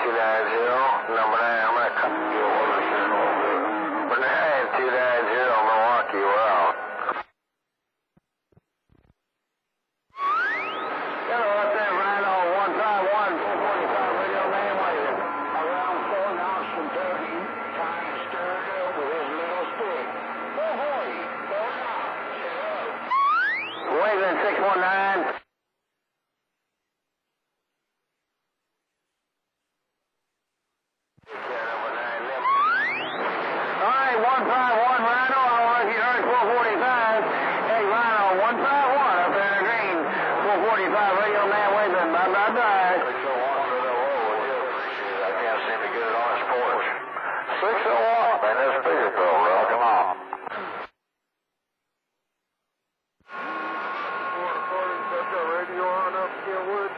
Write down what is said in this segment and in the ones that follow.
290, number 9, I'm going to cut you over here. Number 9, 290, Milwaukee, we're out. Hello, what's that, Rhino? 151, 445, RadioMan, waiting. Around 4 knots from 30, trying to stir it up with his little stick. 440, 4 knots. Waving 619. RadioMan waving. Bye-bye. 601, man, that's bigger, bro. Come on. Set the radio on up here, Wood.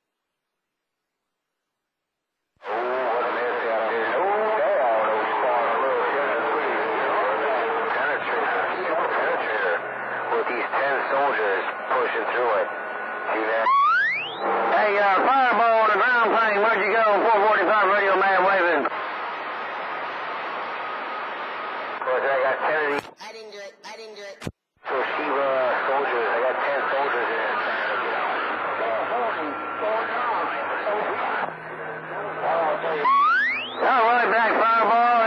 Oh, what a mess out here. Oh, God, those stars look. Penetrator. With these 10 soldiers pushing through it. See that? Hey, fireball on the ground plane. Where'd you go? 445 RadioMan waving. Of course, I got 10 of these. I didn't do it. Toshiba soldiers. I got 10 soldiers in there trying to get out. 440, 4 knots. All right, back, fireball.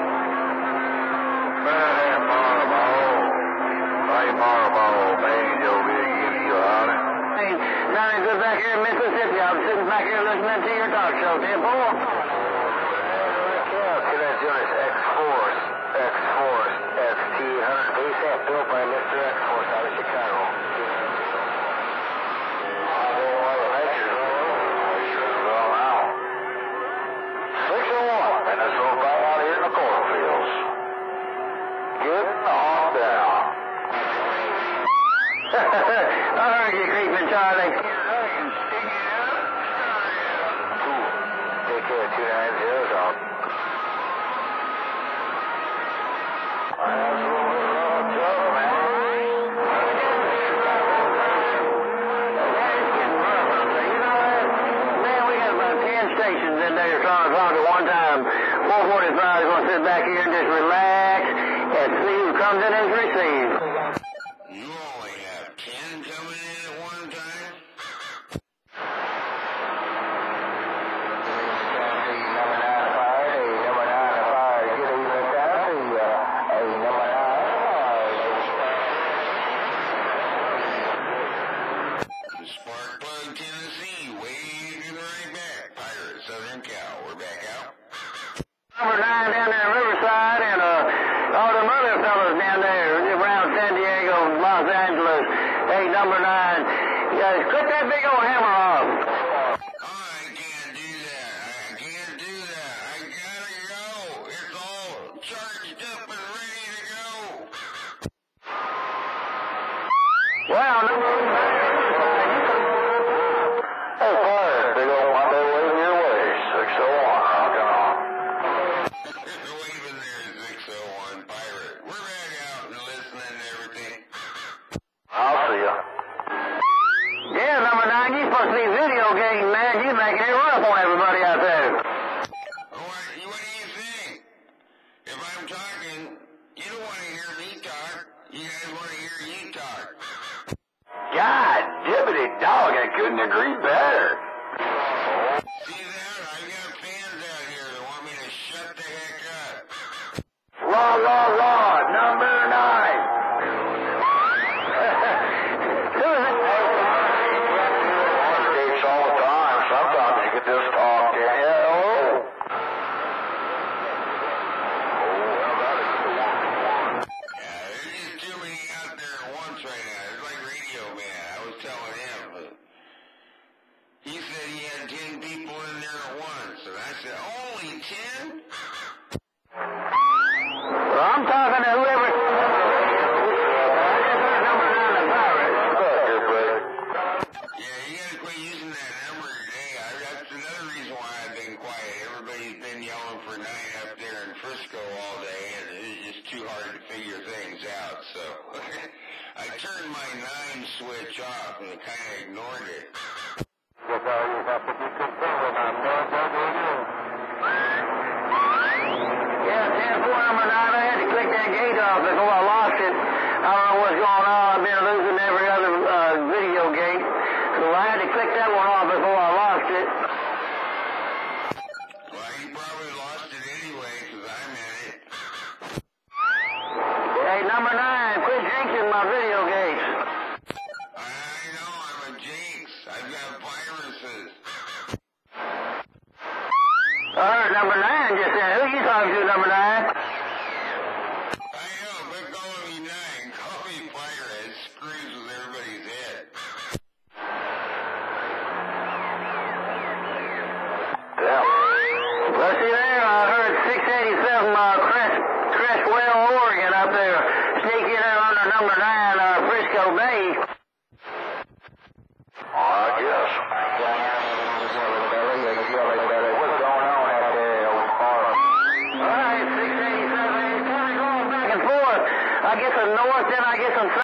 Fireball, man, you'll be give you a holler. Now he's good back here in Mississippi. I'm sitting back here listening to your talk show, 10-4. See that unit, X-Force, XT-100 base amp built by Mr. X-Force out of Chicago. And it's all right out here in the cornfields. Getting on down. I heard you creeping, Charlie. Take care, 290's out. Man, we got about 10 stations in there trying to talk at one time. 445 is going to sit back here and just relax and see who comes in and receives. You only have 10 coming in at one time? SparkPlug, Tennessee, waving right back. Pirate, Southern Cal, we're back out. Number 9 down there in Riverside, and all them other fellas down there around San Diego, Los Angeles. Hey, number 9, guys, cut that big old hammer off. I can't do that. I gotta go. It's all charged up and ready to go. Wow, number 9. Hey, fire, big old window waving your way. 601, rocking on. Waving there, 601 Pirate. We're back out and listening to everything. I'll see ya. Yeah, number 9, you supposed to be VideoGates, man. You making it rough on everybody out there. What do you think? If I'm talking, you don't want to hear me talk. You guys want to hear you talk. God, dippity dog, I couldn't agree better. See that? I got fans out here that want me to shut the heck up. Raw, number 9. Who is it? Dates all the time. Sometimes you can just talk to him. Hello? Yeah, there's just too many out there at once right now. It's like RadioMan. I was telling him. He said he had 10 people in there at once. And I said, only 10? Well, I'm talking to whoever. Number 9, the pirate. Yeah, you gotta quit using that number today. That's another reason why I've been quiet. Everybody's been yelling for 9 up there in Frisco all day, and it's just too hard to figure things out. So I turned my 9 switch off and kind of ignored it. Yes, I have to be concerned with my man. before number 9. I had to click that gate off before I lost it. I don't know what's going on. I've been losing every other video gate. So I had to click that one off before I lost it. Well, you probably lost it anyway, because I'm in it. Hey, number 9, quit jinxing my video gates. I know, I'm a jinx. I've got viruses. I heard number 9 just said, who you talking to, number 9? I know, but call me 9. Call me fire. It screws with everybody's head. Yeah. Well, see there, I heard 687 Crestwell, Oregon up there, sneaking in under number 9, Frisco Bay. I guess. What's going on out there? All right, 687, it's kind of going back and forth. I get some north, then I get some south.